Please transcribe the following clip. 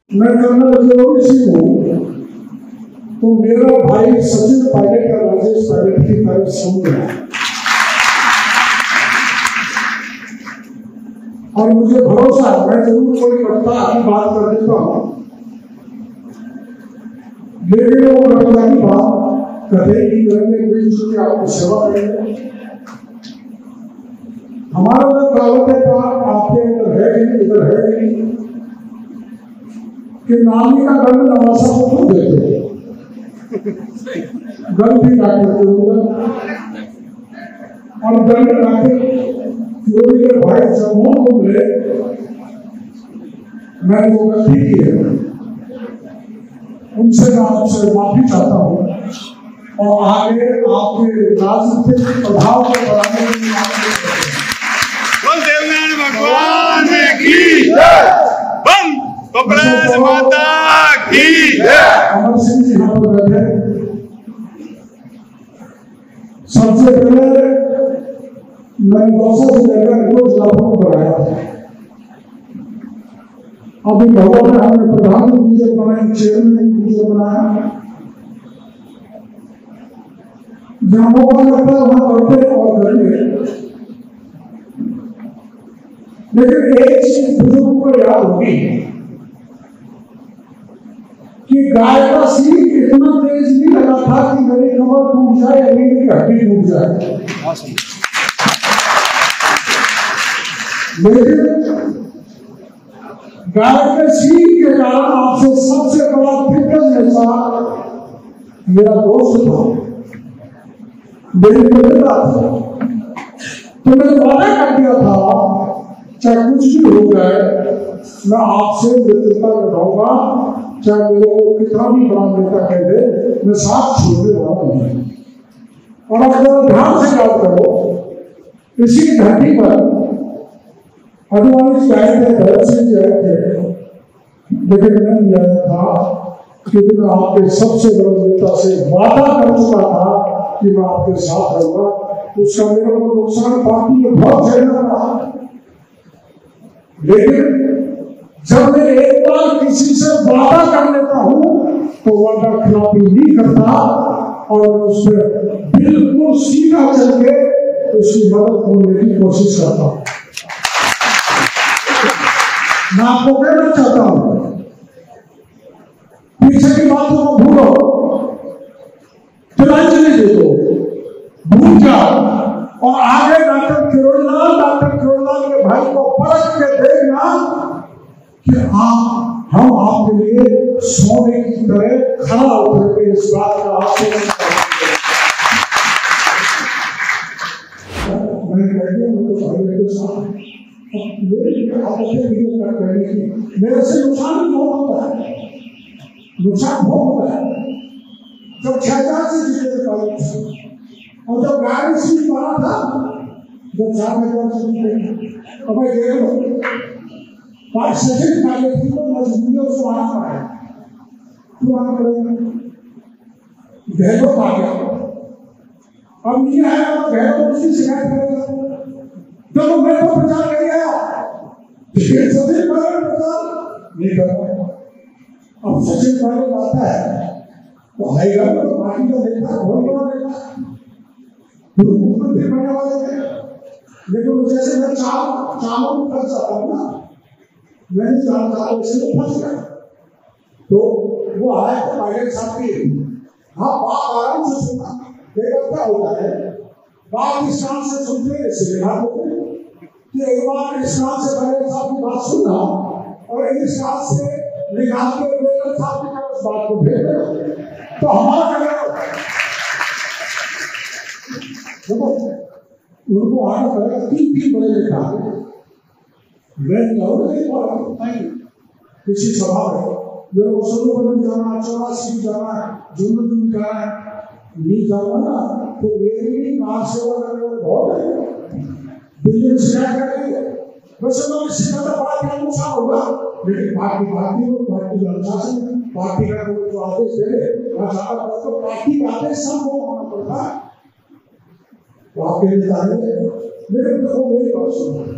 मैं कर्नल जरूरी सिंह हूँ, तो मेरा भाई सचिन पायलट और राजेश पायलट की तरफ सुन रहा है और मुझे भरोसा है मैं जरूर कोई कविता की बात कर देता हूँ, लेकिन वो कविता की बात कथे की करेंगे, मिलजुल के आपकी सेवा करेंगे। हमारा जो कहावत है आपके अंदर है कि नहीं, इधर है कि नहीं, कि नामी का गंध नवासा को क्यों देते गंध भी लाके और गंध लाके चोरी के भाई समूह को मिले। मैंने वो गलती की है, उनसे मैं आपसे माफी चाहता हूँ और आगे आपके राजनीतिक प्रभाव को बढ़ाने के लिए भगवान की बम कपड़ा माता की अमर सिंह जी यहाँ पर बैठे। सबसे पहले मैंने 200 से लेकर रोज लाभों को बढ़ाया। अभी भगवान ने हमें प्रधानमंत्री मुझे बनाया, चेयरमैन मुझे बनाया, जहाँ मौका लगता है वहां करते और करेंगे। लेकिन एक चीज बुजुर्ग को याद होगी कि गाय का सींग इतना तेज नहीं लगा था कि मेरी कमर टूट जाए या मेरी हड्डी टूट जाए, लेकिन गाय के सींग के कारण आपसे सबसे बड़ा दिग्गज नेता मेरा दोस्त था, मेरी मित्रता था। तो मैंने वादा कर दिया था चाहे कुछ भी हो जाए मैं आपसे मित्रता निभाऊंगा, चाहे मेरे को कितना भी बड़ा नेता कह दे, मैं साथ छोड़ने वाला नहीं। और आप जरा ध्यान से याद करो, इसी धरती पर हनुमान जी आए थे, भरत सिंह जी आए थे, लेकिन मैंने याद था क्योंकि मैं आपके सबसे बड़े नेता से वादा कर चुका था कि मैं आपके साथ रहूंगा। उसका मेरे को नुकसान पार्टी में बहुत झेलना पड़ा, लेकिन जब मैं एक बार किसी से वादा कर लेता हूं तो वादा खिलाफी नहीं करता और उस पर बिल्कुल सीधा चल के उसकी मदद करने की कोशिश करता हूं। मैं आपको कहना चाहता हूं, पीछे की बातों को भूलो, तिलांजलि दे दो, भूल जाओ और आगे डॉक्टर किरोड़लाल के भाई को परख के देखना कि हम आपके लिए सोने की तरह खड़ा होकर के इस बात का आपसे मेरे से नुकसान बहुत होता है, नुकसान बहुत होता है। जब 6000 से जीते और जब गाड़ी सीट मारा था, जब 4000 से जीते अब मैं देख लो सचिन पायलट की तो मजबूरियों से आना पड़ा, क्यों आना पड़ेगा? गहलोत आ गया, अब नहीं आया तो गहलोत उसकी शिकायत करेगा, तो मैं तो प्रचार कर गया, सचिन पायलट प्रचार नहीं कर पाया। अब सचिन पायलट आता है तो आएगा तो पार्टी का नेता बहुत बड़ा नेता, मुख्यमंत्री बनने वाले थे, लेकिन जैसे मैं चावल में फंस जाता हूँ ना, मैंने चावल से फंस गया, तो वो आया तो पायलट साहब की हाँ बात आराम से सुना, देखा क्या होता है, बात इस कान से सुनते इसलिए हाथ होते कि एक बार इस कान से पायलट साहब की बात सुनना और इस कान से निकाल के पायलट साहब की उस बात को भेज देना, तो हमारा कहना उनको आना पड़ेगा। 3 बड़े लिखा मैं किसी सभा में मेरे को सोनू बन जाना, 84 जाना है, जुम्मन जाना है, नहीं जाना ना तो मेरी कार सेवा करने वाले बहुत है, दिल्ली में शिकायत करेंगे। वैसे मैं शिकायत पार्टी का नुकसान होगा, लेकिन पार्टी का अनुशासन, पार्टी का जो आदेश दे तो पार्टी का आदेश सबको मानना पड़ता है। तो आपके लिए लेकिन देखो मेरी बात सुनो,